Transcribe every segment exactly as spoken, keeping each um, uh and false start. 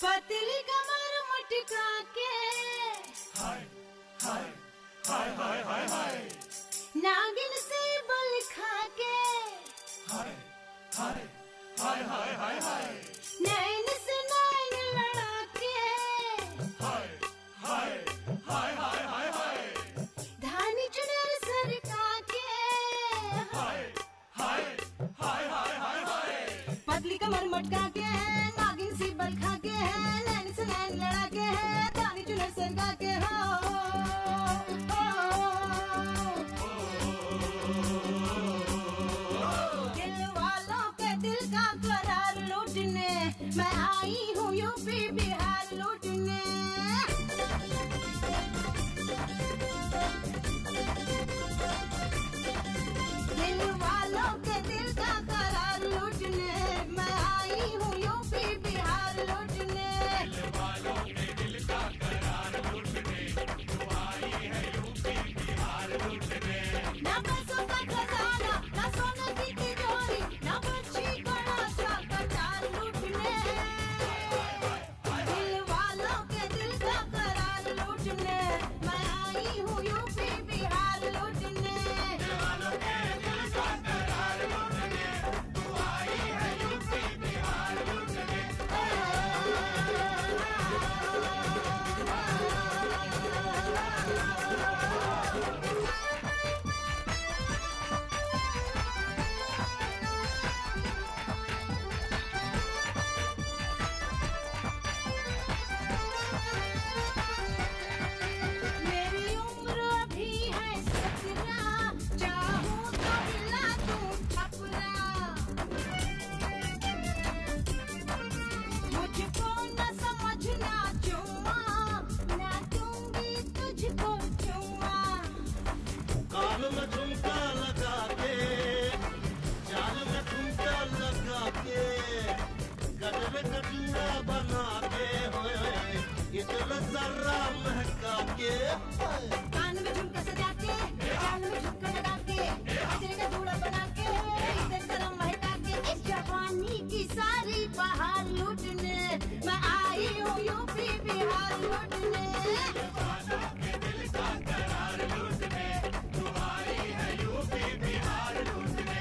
पतली कमर मटका के हाय हाय हाय हाय हाय हाय नागिन से बल खा के हाय हाय हाय हाय हाय हाय नैन से नैन लड़ा के हाय हाय हाय हाय हाय हाय धानी चुनर सरका के हाय हाय हाय हाय हाय हाय पतली कमर मटका के नागिन से बल खा के नैन से नैन लड़ा के धानी चुनर सरका के हो मैं आई हूँ यूपी बिहार लूटने। दिल वालों के दिल का करार लूटने मैं आई हूँ यूपी बिहार लूटने। दिल वालों के दिल का करार लूटने तू आई है यूपी बिहार लूटने। ना पैसों का खजाना ना सोने की तिजोरी ना बच्ची बड़ा सा कटार लूटने। दिल वालों के दिल का करार लूटने मैं आई हूँ यूपी बिहार लूटने। दिल वालों के दिल का करार लूटने तू आई है यूपी बिहार लूटने। मेरी उम्र अभी है सत्रह चाहूँ तो हिला दूँ छपरा। मुझको न समझना चुम्मा ना दूंगी तुझको चुम्मा। कान में झुमका लगा के चाल में झुमका लगा के गजरे का जूड़ा बना के होए इतना जर्रा महका के कान में झुमका सजा के चाल में झुमका लगा के गजरे का जूड़ा बना के इधर गरम महका के इस जवानी की सारी बहार लूटने मैं आई हूँ यूपी बिहार लूटने। वालों के दिल का करार लूटने तू आई है यूपी बिहार लूटने।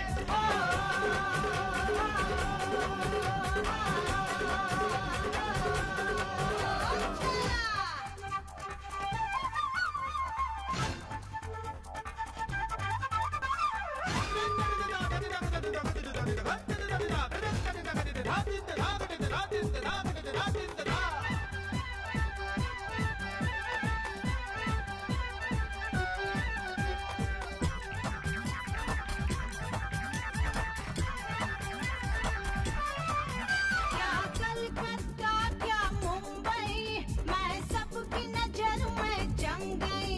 क्या कलकत्ता क्या मुंबई मैं सबकी नजर में जम गई।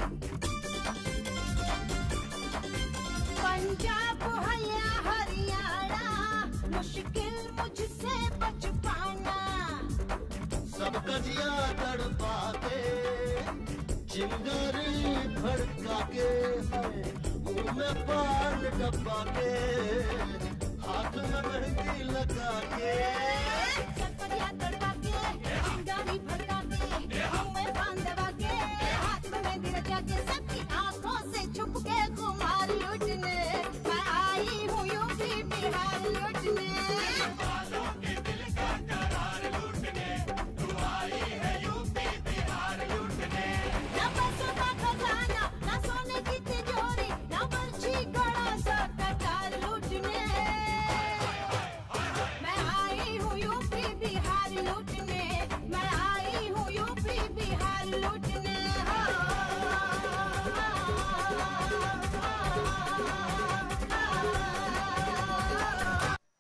पंजाब है या हरियाणा मुश्किल मुझसे बच पाना। सबका जिया तड़पा के चिंगारी भड़का के मुंह में पान डब्बा के हाथ में मेहंदी लगा के सरपरिया तड़पा के चिंगारी भड़का के मुंह में पान दबा के हाथ में मेहंदी रचा के सबकी आंखों से छुप के खुमार लूटने मैं आई हूँ यूपी बिहार लूटने। वालों के दिल का करार लूटने तू आई है यूपी बिहार लूटने। ना पैसों का खजाना ना सोने की तिजोरी ना बर्छी घड़ा सा कटार लूटने मैं आई हूँ यूपी बिहार लूटने।